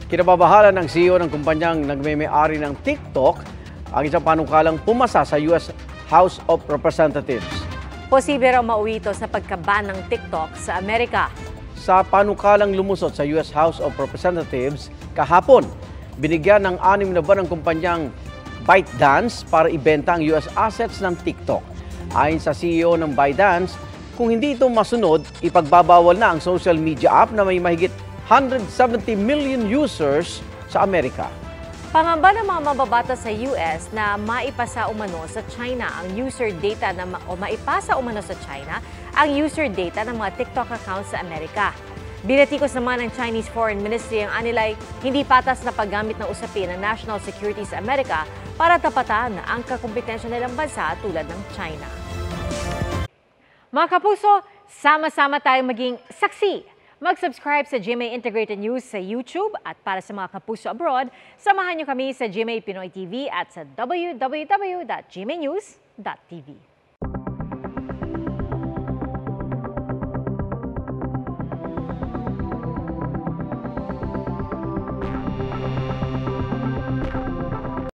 Kinababahala ng CEO ng kumpanyang nagmeme-ari ng TikTok ang isang panukalang pumasa sa US House of Representatives. Posible raw mauwi ito sa pagkaban ng TikTok sa Amerika. Sa panukalang lumusot sa US House of Representatives kahapon, binigyan ng 6 na buwan ng kumpanyang ByteDance para ibenta ang US assets ng TikTok. Ayon sa CEO ng ByteDance, kung hindi ito masunod, ipagbabawal na ang social media app na may mahigit 170 million users sa Amerika. Pangamba ng mga mambabatas sa US na maipasa umano sa China ang user data maipasa umano sa China ang user data ng mga TikTok accounts sa Amerika. Binatikos naman ng Chinese Foreign Ministry ang anilay hindi patas na paggamit ng usapin ng national security sa Amerika para tapatan ang kakumpetensya nilang bansa tulad ng China. Mga kapuso, sama-sama tayong maging saksi. Mag-subscribe sa GMA Integrated News sa YouTube at para sa mga kapuso abroad, samahan niyo kami sa GMA Pinoy TV at sa www.gmanews.tv.